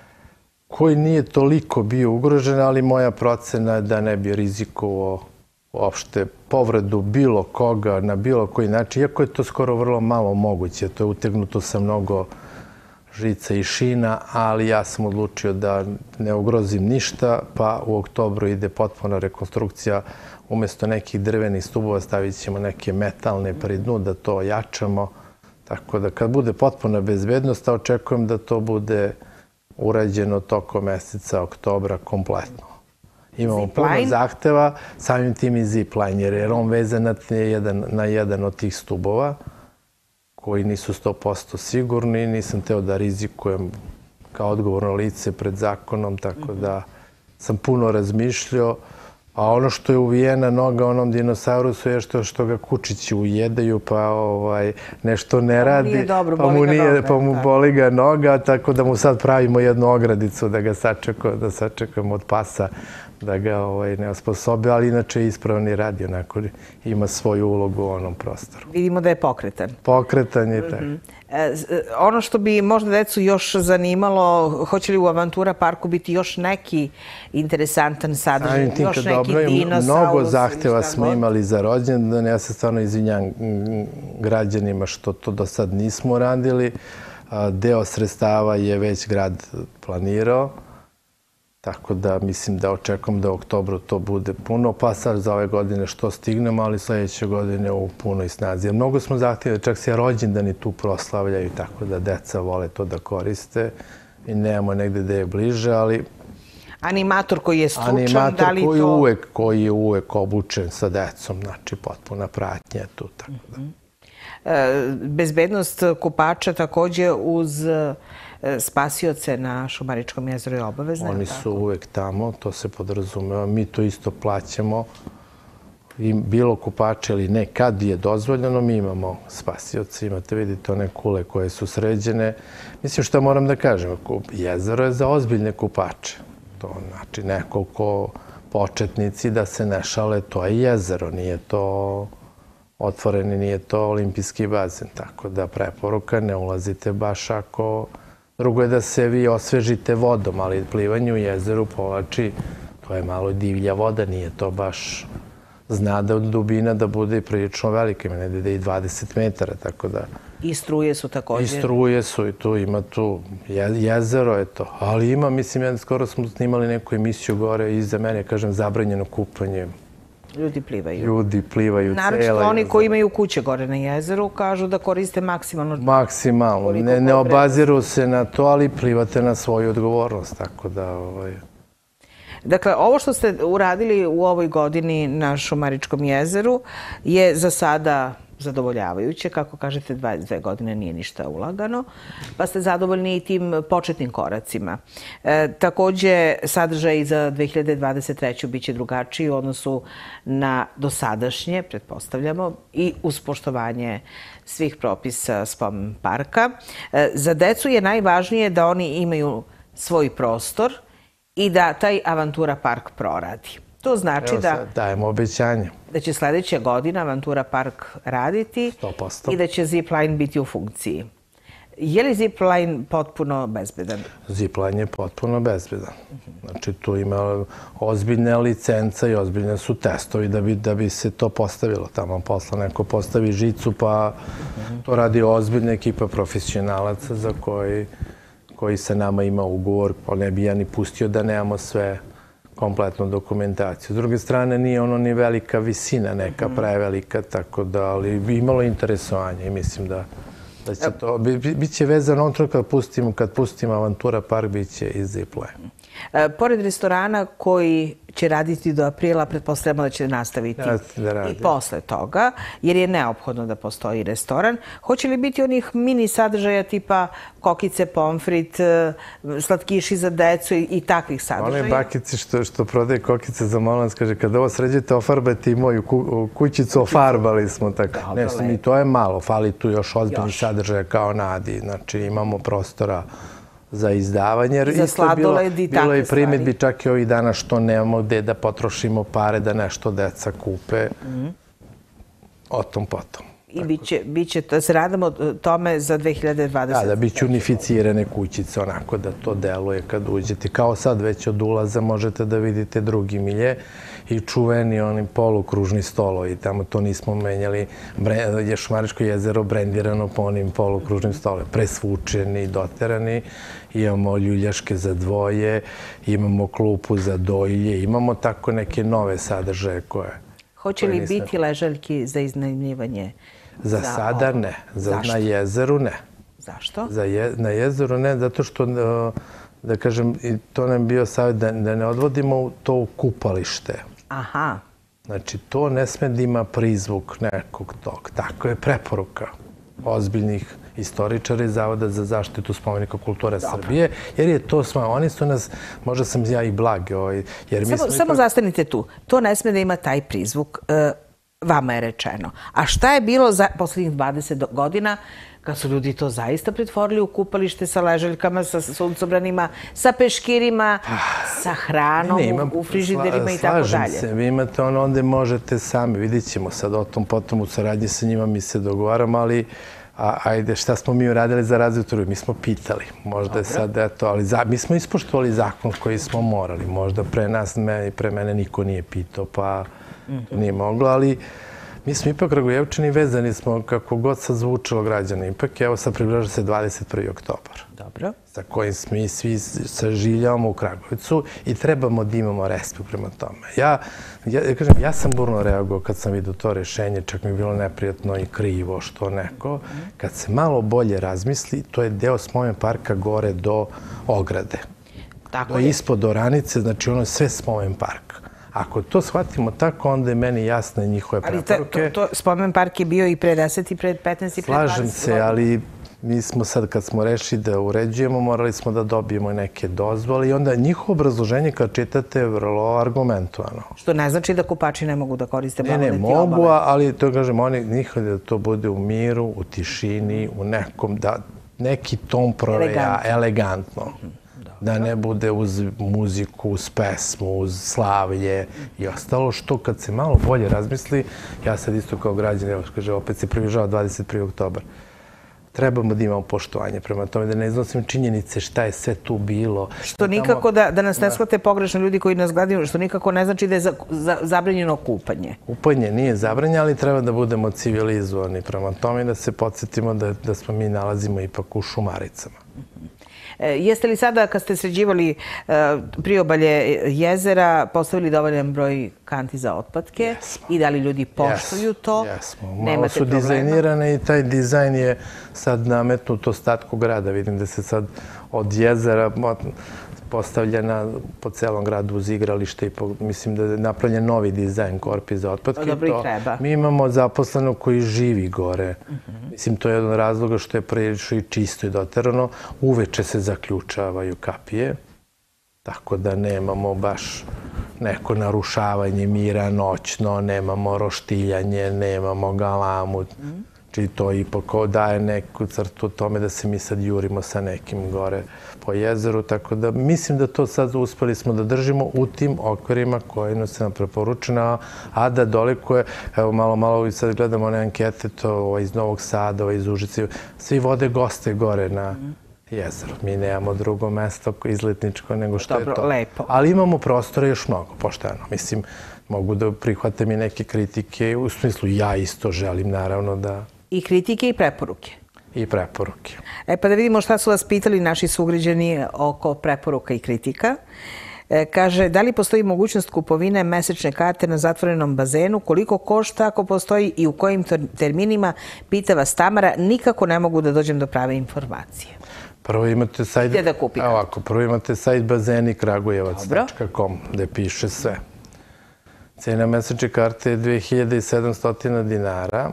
koji nije toliko bio ugrožen, ali moja procena je da ne bi rizikovao uopšte povredu bilo koga na bilo koji način, iako je to skoro vrlo malo moguće. To je utegnuto sa mnogo žica i šina, ali ja sam odlučio da ne ugrozim ništa, pa u oktobru ide potpuna rekonstrukcija. Umesto nekih drvenih stubova stavit ćemo neke metalne pri dnu da to ojačamo. Tako da kad bude potpuna bezbednost, očekujem da to bude urađeno tokom meseca oktobra kompletno. Imamo puno zahteva, samim tim i zipline, jer je on vezan na jedan od tih stubova koji nisu 100% sigurni. Nisam teo da rizikujem kao odgovorno lice pred zakonom, tako da sam puno razmišljao. A ono što je uvijena noga onom dinosaurusu je što ga kučići ujedaju, pa nešto ne radi, pa mu boli ga noga, tako da mu sad pravimo jednu ogradicu da ga sačekamo od pasa, da ga ne osposobe, ali inače je ispravan i radi, onako ima svoju ulogu u onom prostoru. Vidimo da je pokretan. Pokretan je tako. Ono što bi možda decu još zanimalo, hoće li u Avantura parku biti još neki interesantan sadržaj, još neki dinosaurus? Mnogo zahteva smo imali za rođendan. Ja se stvarno izvinjam građanima što to do sad nismo radili. Deo sredstava je već grad planirao. Tako da mislim da očekujem da u oktobru to bude puno, pa sad za ove godine što stignemo, ali sljedeće godine u punoj snazi. Mnogo smo zahtjevali, čak se rođendani tu proslavljaju, tako da deca vole to da koriste i nemamo negde da je bliže, ali... Animator koji je stručan, da li to... Animator koji je uvek obučen sa decom, znači potpuna pratnja je tu, tako da... Bezbednost kupača također uz spasioce na Šumaričkom jezeru je obavezna? Oni su uvek tamo, to se podrazumeva. Mi to isto plaćamo. Bilo kupače ili ne, kad je dozvoljeno, mi imamo spasioce. Imate, vidite, one kule koje su sređene. Mislim što moram da kažem, jezero je za ozbiljne kupače. To znači nekoliko početnici da se ne šale, to je jezero, nije to otvoreni, nije to olimpijski bazen. Tako da preporuka, ne ulazite baš ako... Drugo je da se vi osvežite vodom, ali plivanje u jezeru povlači, to je malo divlja voda, nije to baš zna da od dubina da bude prilično velika, ima negdje i 20 metara, tako da... I struje su također? I struje su i tu, ima tu jezero, eto. Ali ima, mislim, skoro smo snimali neku emisiju gore iza mene, kažem, zabranjeno kupanje. Ljudi plivaju. Ljudi plivaju cela. Naročito oni koji imaju kuće gore na jezeru kažu da koriste maksimalno. Maksimalno. Ne obaziru se na to, ali plivate na svoju odgovornost. Tako da... Dakle, ovo što ste uradili u ovoj godini na Šumaričkom jezeru je za sada zadovoljavajuće. Kako kažete, 22 godine nije ništa ulagano, pa ste zadovoljni i tim početnim koracima. Također, sadržaj za 2023. biće drugačiji u odnosu na dosadašnje, pretpostavljamo, i uz poštovanje svih propisa spomen parka. Za decu je najvažnije da oni imaju svoj prostor i da taj Avantura park proradi. To znači da... Dajemo obećanje. Da će sljedeća godina Avantura park raditi 100%. I da će zipline biti u funkciji. Je li zipline potpuno bezbedan? Zipline je potpuno bezbedan. Znači, tu ima ozbiljne licence i ozbiljne su testovi da bi se to postavilo. Tamo posla neko postavi žicu, pa to radi ozbiljna ekipa profesionalaca za koji sa nama ima ugovor, pa ne bi ja ni pustio da nemamo sve kompletnu dokumentaciju. S druge strane, nije ono ni velika visina, neka prevelika, tako da, ali bi imalo interesovanje i mislim da će to, bit će vezano on to kad pustimo Avantura park, bit će i zipline. Pored restorana koji će raditi do aprila, pretpostavljamo da će nastaviti i posle toga, jer je neophodno da postoji restoran. Hoće li biti onih mini sadržaja tipa kokice, pomfrit, slatkiši za decu i takvih sadržaja? One bakice što prodaje kokice za Molans, kaže, kada ovo sređete, ofarbate i moju kućicu, ofarbali smo tako. Ne, i to je malo, fali tu još ozbiljni sadržaja kao Nadi. Znači, imamo prostora za izdavanje. Jer za sladoled i takve stvari. Bilo je primjedbi čak i ovih dana što nemamo gde da potrošimo pare da nešto deca kupe. O tom potom. I biće, da se radimo tome za 2020. Da biće unificirane kućice, onako da to deluje kad uđete. Kao sad već od ulaza možete da vidite drugi milje i čuveni oni polukružni stolovi. Tamo to nismo menjali. Je Šumaričko jezero brendirano po onim polukružnim stolovima. Presvučeni, doterani. Imamo ljuljaške za dvoje, imamo klupu za dojilje, imamo tako neke nove sadržaje koje... Hoće li biti ležaljki za iznajmljivanje? Za sada ne. Na jezeru ne. Zašto? Na jezeru ne, zato što, da kažem, to nam je bio savjet da ne odvodimo to u kupalište. Aha. Znači, to ne sme da ima prizvuk nekog tog. Tako je preporuka ozbiljnih istoričara iz Zavoda za zaštitu spomenika kulture Srbije, jer je to oni su nas, možda sam ja i blag, jer mi smo... Samo zastanite tu. To ne sme da ima taj prizvuk, vama je rečeno. A šta je bilo za poslednjih 20 godina kad su ljudi to zaista pretvorili u kupalište sa ležaljkama, sa suncobranima, sa peškirima, sa hranom, u frižiderima i tako dalje? Slažem se, vi imate onda možete sami, vidit ćemo sad o tom potom u saradnji sa njima, mi se dogovaramo, ali ajde, šta smo mi uradili za razvoj turizma? Mi smo pitali. Možda je sad, eto, ali mi smo ispoštovali zakon koji smo morali. Možda pre nas i pre mene niko nije pitao, pa nije moglo, ali mi smo ipak Kragujevčani vezani smo, kako god sad zvučalo građana. Ipak, evo sad približava se 21. oktobar. Dobro. Sa kojim mi svi saživljavamo u Kragujevcu i trebamo da imamo respekt prema tome. Ja sam burno reagovao kad sam vidio to rešenje, čak mi je bilo neprijatno i krivo što neko. Kad se malo bolje razmisli, to je deo spomen parka gore do ograde. Tako je. Ispod Oranice, znači ono je sve spomen park. Ako to shvatimo tako, onda je meni jasne njihove preporuke. Ali spomen park je bio i pre 10, i pre 15, i pre 20 godina. Slažem se, ali mi smo sad, kad smo rešili da uređujemo, morali smo da dobijemo neke dozvole i onda njihovo obrazloženje kad čitate je vrlo argumentovano. Što ne znači da kupači ne mogu da koriste blagodeti obale. Ne, mogu, ali to kažem, njihove da to bude u miru, u tišini, u nekom, da neki ton proveja, elegantno. Da ne bude uz muziku, uz pesmu, uz slavlje i ostalo, što kad se malo bolje razmisli, ja sad isto kao građan, evo kaže, opet se približava 21. oktobar. Trebamo da imamo poštovanje prema tome, da ne iznosim činjenice šta je sve tu bilo. Što nikako, da nas ne shvate pogrešno ljudi koji nas gledaju, što nikako ne znači da je zabranjeno kupanje. Kupanje nije zabranjeno, ali treba da budemo civilizovani prema tome i da se podsjetimo da smo mi nalazimo ipak u Šumaricama. Jeste li sada, kad ste sređivali priobalje jezera, postavili dovoljan broj kanti za otpadke i da li ljudi poštuju to? Jesmo. Malo su dizajnirane i taj dizajn je sad nametnut ostatku grada. Vidim da se sad od jezera postavljena po celom gradu uz igralište i mislim da je napravljen novi dizajn korpi za otpadke. Dobro i treba. Mi imamo zaposlenog koji živi gore. Mislim, to je jedan od razloga što je prilično i čisto i doterano. Uveče se zaključavaju kapije, tako da nemamo baš neko narušavanje mira noćno, nemamo roštiljanje, nemamo galamu. Znači to ipak daje neku crtu tome da se mi sad jurimo sa nekim gore po jezeru, tako da mislim da to sad uspeli smo da držimo u tim okvirima koji se nam preporučena, a da dolikuje, evo malo sad gledamo one ankete, to iz Novog Sada, iz Užice, svi vode goste gore na jezeru. Mi nemamo drugo mesto izletničko nego što je to. Dobro, lepo. Ali imamo prostora još mnogo, pošteno. Mislim, mogu da prihvate mi neke kritike, u smislu ja isto želim naravno da... I kritike i preporuke. I preporuke. Pa da vidimo šta su vas pitali naši sugrađani oko preporuka i kritika. Kaže, da li postoji mogućnost kupovine mesečne karte na zatvorenom bazenu? Koliko košta ako postoji i u kojim terminima? Pita vas Tamara. Nikako ne mogu da dođem do prave informacije. Prvo imate sajt... Gde da kupi kartu? Ovako, prvo imate sajt bazenikragujevac.com gde piše sve. Cena mesečne karte je 2700 dinara.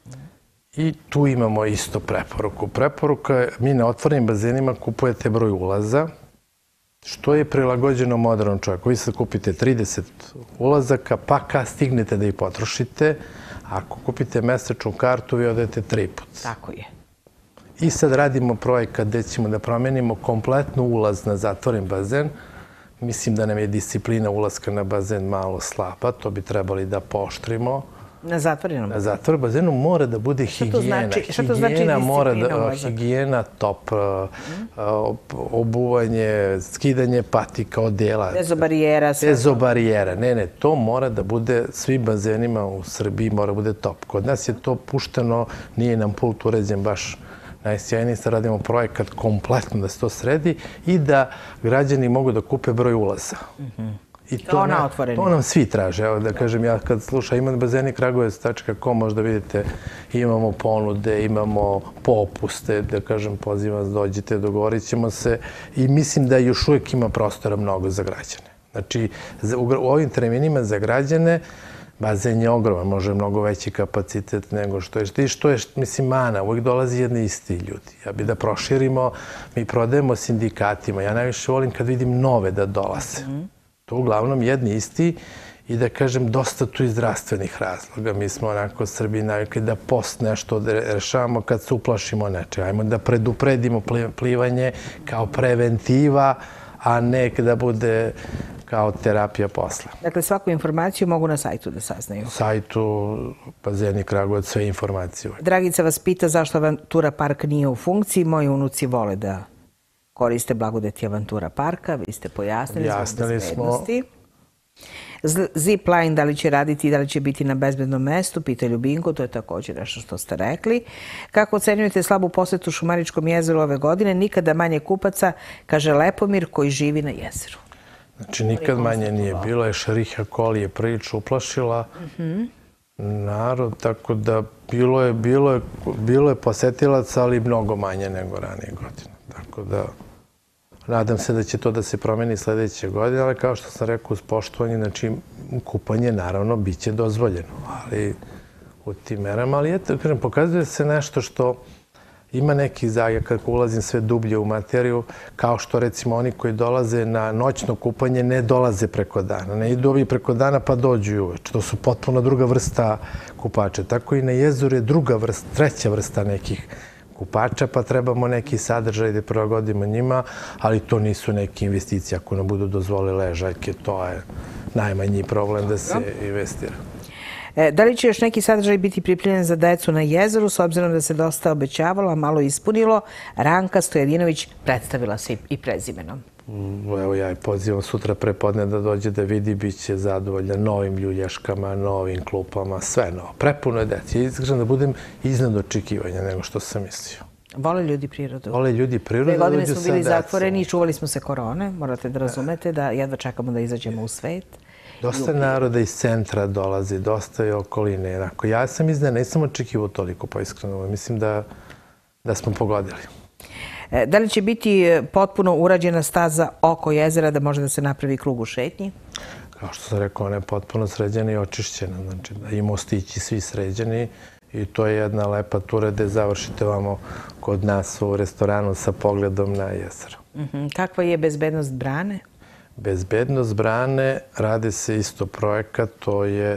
I tu imamo isto preporuku. Preporuka je, mi na otvorenim bazenima kupujete broj ulaza, što je prilagođeno modernom čovjeku. Vi sad kupite 30 ulazaka, pa kad stignete da ih potrošite, ako kupite mesečnu kartu, vi odete 3 puta. Tako je. I sad radimo projekat gde ćemo da promenimo kompletno ulaz na zatvoren bazen. Mislim da nam je disciplina ulaska na bazen malo slaba, to bi trebali da pooštrimo. Na zatvorenom bazenu? Na zatvorenom bazenu mora da bude higijena. Šta to znači disciplina ulazak? Higijena, top, obuvanje, skidanje patika, odela. Bezobarijera. Bezobarijera. Ne, to mora da bude, svim bazenima u Srbiji mora da bude top. Kod nas je to pušteno, nije nam pult uređen baš najsjajniji. Sad radimo projekat kompletno da se to sredi i da građani mogu da kupe broj ulaza. Kao na otvoreni. To nam svi traže. Evo da kažem, ja kad slušam Ima bazeni kragujevac.com, možda vidite, imamo ponude, imamo popuste, da kažem, pozivam vas, dođite, dogovorit ćemo se i mislim da još uvijek ima prostora mnogo za građane. Znači, u ovim terminima za građane bazen je ogroman, može mnogo veći kapacitet nego što je. I što je, mislim, mana, uvijek dolazi jedni isti ljudi. Ja bi da proširimo, mi prodajemo sindikatima. Ja najviše volim kad vidim nove da dolaze. To uglavnom jedni isti i da kažem dosta tu iz zdravstvenih razloga. Mi smo onako Srbiji navikli da post nešto rešavamo kad se uplašimo nečega. Ajmo da predupredimo plivanje kao preventiva, a ne da bude kao terapija posle. Dakle, svaku informaciju mogu na sajtu da saznaju. Na sajtu Bazeni Kragujevac, sve informacije. Dragica vas pita zašto Avantura park nije u funkciji. Moji unuci vole da koriste blagodeti Avantura parka. Vi ste pojasnili zbog bezbednosti. Zipline, da li će raditi i da li će biti na bezbednom mestu, pita Ljubinko, to je također nešto što ste rekli. Kako ocenjujete slabu posetu Šumaričkom jezeru ove godine? Nikada manje kupaca, kaže Lepomir koji živi na jezeru. Znači, nikad manje nije bilo. Ešeriha Koli je prilično uplašila narod, tako da bilo je posetilaca, ali mnogo manje nego ranije godine. Tako da, nadam se da će to da se promeni sljedeće godine, ali kao što sam rekao, uz poštovanje, znači, kupanje, naravno, bit će dozvoljeno, ali u tim merama. Ali eto, kažem, pokazuje se nešto što ima neki zagaj, kako ulazim sve dublje u materiju, kao što recimo oni koji dolaze na noćno kupanje ne dolaze preko dana. Ne idu ovi preko dana pa dođu i uveč. To su potpuno druga vrsta kupača. Tako i na jezeru je druga vrsta, treća vrsta nekih kupača, pa trebamo neki sadržaj da prilagodimo njima, ali to nisu neke investicije. Ako nam budu dozvoli ležaljke, to je najmanji problem da se investira. Da li će još neki sadržaj biti pripremljen za decu na jezeru, s obzirom da se dosta obećavalo, a malo ispunilo? Ranka Stojadinović predstavila se i prezimenom. Evo ja je pozivam sutra prepodne da dođe da vidi, bit će zadovoljna novim ljuljaškama, novim klupama, sve novo. Prepuno je deci. Ja iskrećem da budem iznad očekivanja nego što sam mislio. Vole ljudi prirodu. Vole ljudi prirodu. 2 godine smo bili zatvoreni i čuvali smo se korone. Morate da razumete da jedva čekamo da izađemo u svet. Dosta naroda iz centra dolazi, dosta je okoline. Ja sam iznenađen, nisam očekivao toliko, pa iskreno. Mislim da smo pogodili. Da li će biti potpuno urađena staza oko jezera da može da se napravi krug u šetnji? Kao što sam rekao, ona je potpuno sređena i očišćena. Znači da i mostići svi sređeni i to je jedna lepa tura gde završite vamo kod nas u restoranu sa pogledom na jezero. Kakva je bezbednost brane? Bezbednost brane, radi se isto projekat, to je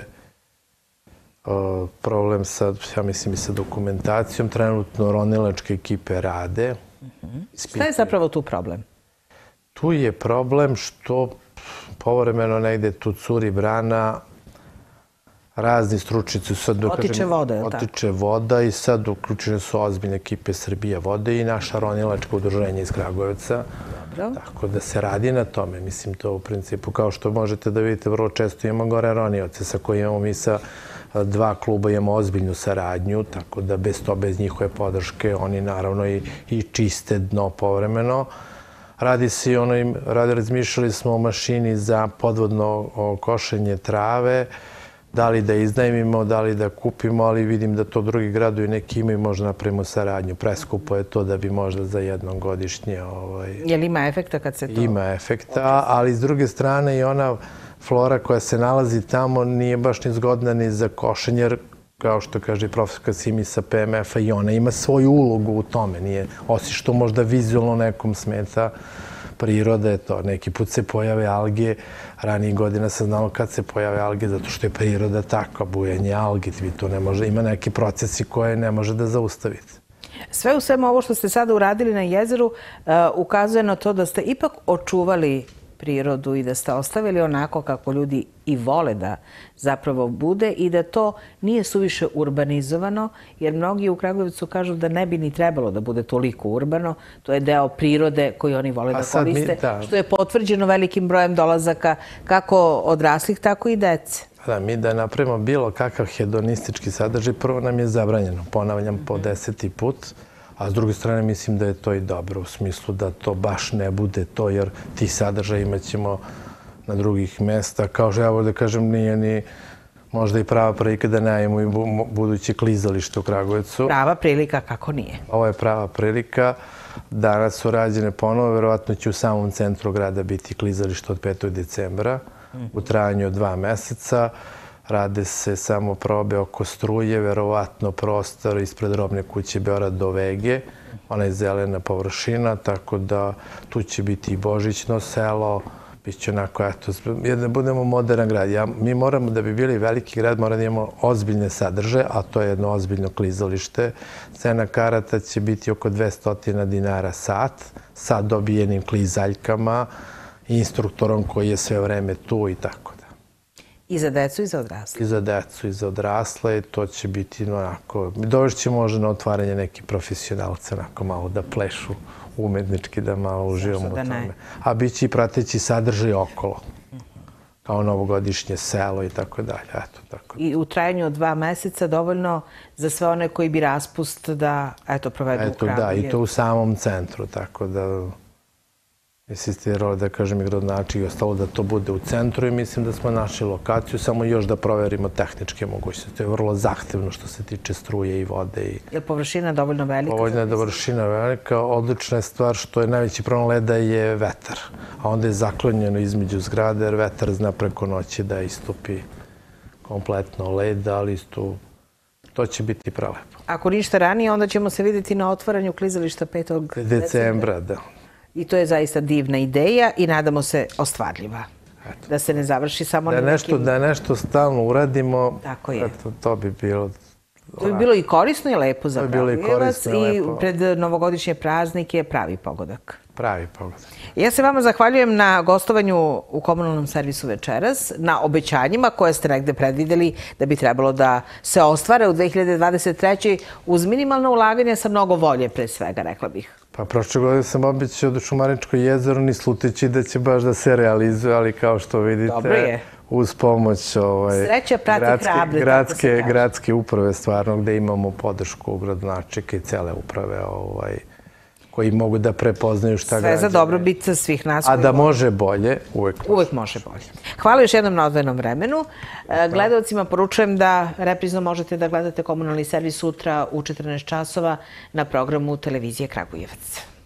problem sa, ja mislim, i sa dokumentacijom. Trenutno ronilačke ekipe rade. Šta je zapravo tu problem? Tu je problem što povremeno negde tu curi brana, razni stručnici sad... Otiče voda, je li tako? Otiče voda i sad uključene su ozbiljne ekipe Srbije vode i naša ronilačka udruženja iz Kragujevca. Tako da se radi na tome. Mislim, to u principu, kao što možete da vidite, vrlo često imamo gore ronioce sa kojima imamo mi sa 2 kluba imamo ozbiljnu saradnju, tako da bez njihove podrške oni naravno i čiste dno povremeno. Radi se i razmišljali smo o mašini za podvodno košenje trave, da li da iznajmimo, da li da kupimo, ali vidim da to drugi gradovi neki imaju, možda napravimo saradnju. Preskupo je to da bi možda za jednom godišnje... Je li ima efekta kad se to... Ima efekta, ali s druge strane i ona flora koja se nalazi tamo nije baš ni zgodna ni za košenje, jer kao što kaže i profesorka Simi sa PMF-a, i ona ima svoju ulogu u tome. Osim što možda vizualno nekom smeta, priroda je to. Neki put se pojave alge, ranijih godina sam znao kad se pojave alge, zato što je priroda takva, bujanje algi, ima neki procesi koje ne može da zaustavite. Sve u svemu ovo što ste sada uradili na jezeru ukazuje na to da ste ipak očuvali prirodu i da ste ostavili onako kako ljudi i vole da zapravo bude i da to nije suviše urbanizovano, jer mnogi u Kragujevcu kažu da ne bi ni trebalo da bude toliko urbano. To je deo prirode koji oni vole da koriste, što je potvrđeno velikim brojem dolazaka kako odraslih, tako i dece. Da, mi da napravimo bilo kakav hedonistički sadržaj, prvo nam je zabranjeno, ponavljam po 10. put, a s druge strane mislim da je to i dobro, u smislu da to baš ne bude to, jer ti sadržaj imat ćemo na drugih mesta. Kao što ja volim da kažem, nije ni možda i prava prilika da najemo i buduće klizalište u Kragujevcu. Prava prilika, kako nije? Ovo je prava prilika. Danas su rađene ponovo, verovatno će u samom centru grada biti klizalište od 5. decembra u trajanju od 2 meseca. Rade se samo probe oko struje, verovatno prostor ispred robne kuće Beograd do Vege. Ona je zelena površina, tako da tu će biti i Božićno selo. Biće onako, eto, da budemo modern grad. Mi moramo, da bi bili veliki grad, moramo da imamo ozbiljne sadržaje, a to je jedno ozbiljno klizalište. Cena karata će biti oko 200 dinara sat, sa dobijenim klizaljkama, instruktorom koji je sve vreme tu i tako da. I za decu i za odrasle? I za decu i za odrasle. To će biti onako... Dovešće možda na otvaranje neki profesionalce, onako malo da plešu umetnički, da malo uživamo u tome. A bit će i prateći sadržaj okolo. Kao novogodišnje selo i tako dalje. Eto, tako. I u trajanju od 2 meseca dovoljno za sve one koji bi raspust da, eto, provedu u Kragujevcu. Da, i to u samom centru, tako da... Insistirao da kažem i gradonačelnik i ostalo da to bude u centru i mislim da smo našli lokaciju, samo još da proverimo tehničke mogućnosti. To je vrlo zahtevno što se tiče struje i vode. Je li površina dovoljno velika? Dovoljno je površina velika. Odlična je stvar što je najveći problem leda je vetar. A onda je zaklonjeno između zgrade jer vetar zna preko noći da istupi kompletno led, ali to će biti prelepo. Ako ništa ranije, onda ćemo se vidjeti na otvaranju klizališta 5. decembra. Da. I to je zaista divna ideja i nadamo se ostvarljiva. Da se ne završi samo na nekim... Da nešto stalno uradimo, to bi bilo... To bi bilo i korisno i lepo za Kragujevac i pred novogodišnje praznike pravi pogodak. Pravi pogodak. Ja se vama zahvaljujem na gostovanju u komunalnom servisu večeras, na obećanjima koje ste negde predvideli da bi trebalo da se ostvare u 2023. uz minimalno ulaganje sa mnogo volje, pre svega, rekla bih. Pa prošle godine sam obećao da Šumarničko jezero, ni sluteći da će baš da se realizuje, ali kao što vidite, uz pomoć gradske uprave, stvarno, gde imamo podršku gradonačelnika i cele uprave koji mogu da prepoznaju šta građane. Sve za dobrobit svih nas. A da može bolje, uvek može bolje. Hvala još jednom na odvojenom vremenu. Gledalcima poručujem da reprizno možete da gledate komunalni servis sutra u 14 časova na programu Televizije Kragujevac.